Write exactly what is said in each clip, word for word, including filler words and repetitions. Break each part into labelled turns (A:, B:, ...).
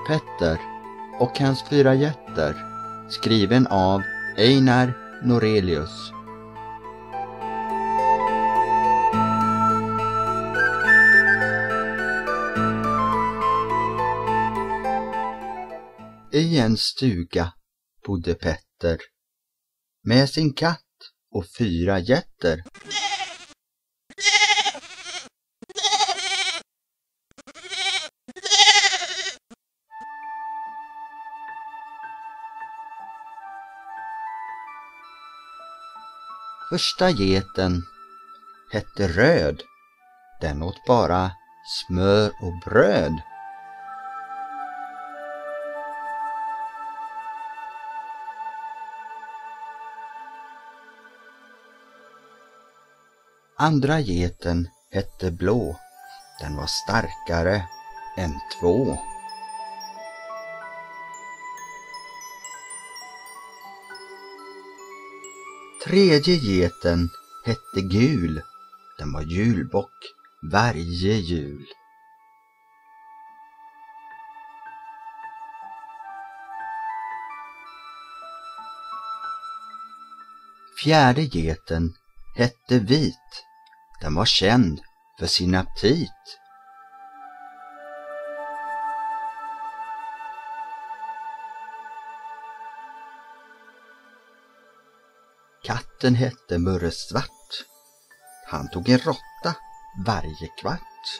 A: Petter och hans fyra getter, skriven av Einar Norelius. I en stuga bodde Petter med sin katt och fyra getter. Första geten hette Röd. Den åt bara smör och bröd. Andra geten hette Blå. Den var starkare än två. Tredje geten hette Gul. Den var julbock varje jul. Fjärde geten hette Vit. Den var känd för sin aptit. Katten hette Murre Svart. Han tog en råtta varje kvart.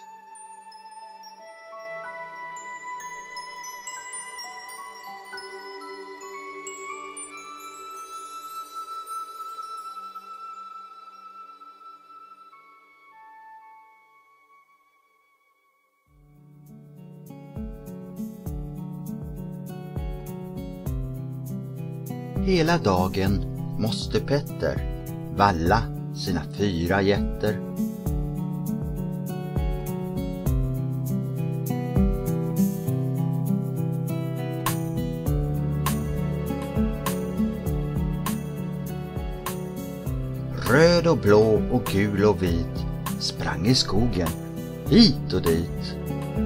A: Hela dagen måste Petter valla sina fyra getter. Röd och blå och gul och vit sprang i skogen hit och dit.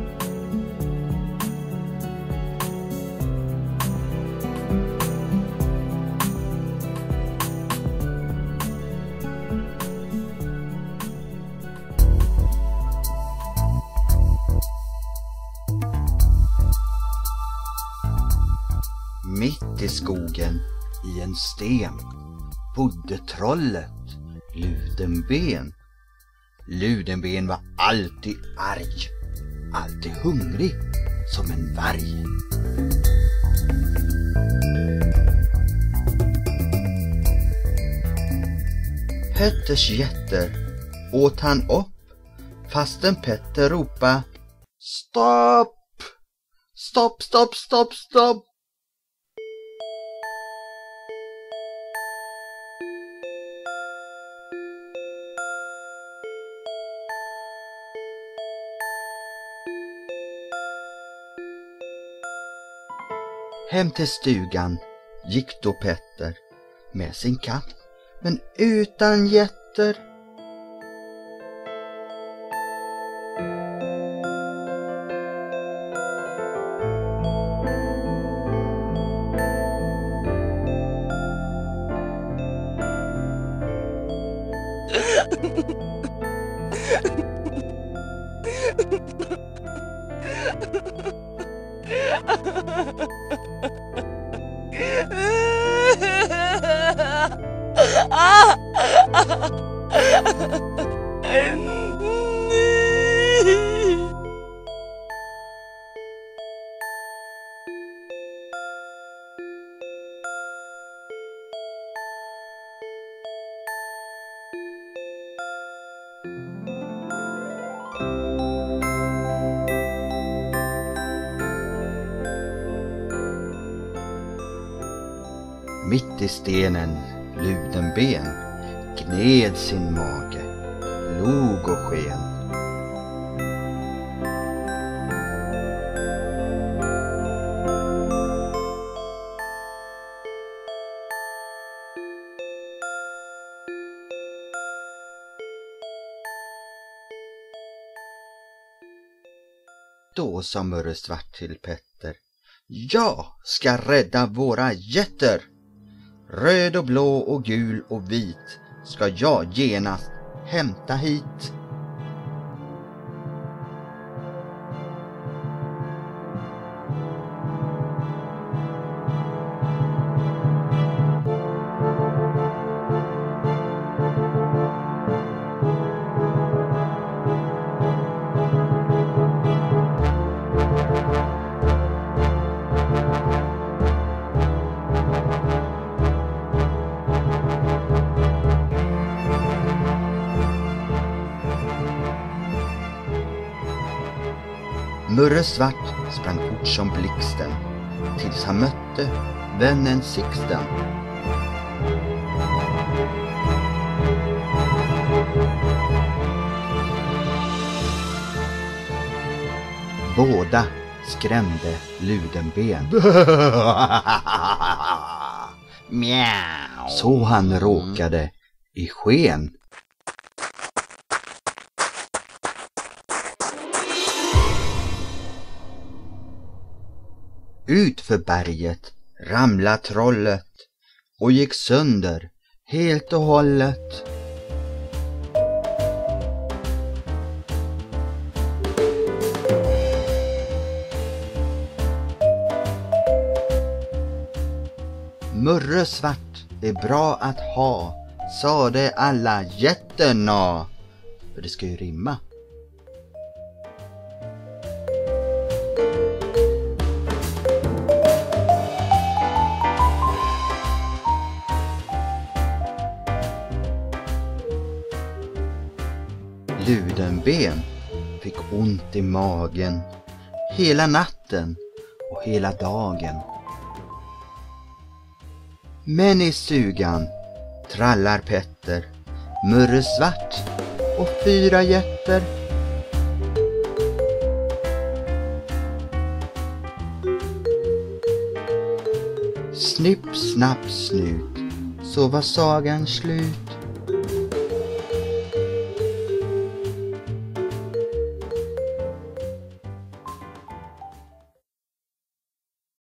A: Mitt i skogen, i en sten, bodde trollet Ludenben. Ludenben var alltid arg, alltid hungrig som en varg. Petters getter åt han upp, fastän Petter ropa: Stopp! Stopp, stopp, stopp, stopp! Hem till stugan gick då Petter med sin katt, men utan getter. Mitt i stenen Ludenben gned sin mage, log och sken. Då sa Murre Svart till Petter: Jag ska rädda våra getter. Röd och blå och gul och vit ska jag genast hämta hit. Murre Svart sprang fort som blixten tills han mötte vännen Sixten. Båda skrämde Ludenben.
B: Mjau.
A: Så han råkade i sken. Ut för berget ramlade trollet och gick sönder helt och hållet. Murre Svart är bra att ha, sade alla jätterna. För det ska ju rimma. Ludenben fick ont i magen hela natten och hela dagen. Men i stugan trallar Petter, Murre Svart och fyra getter. Snipp, snapp, snut, så var sagan slut.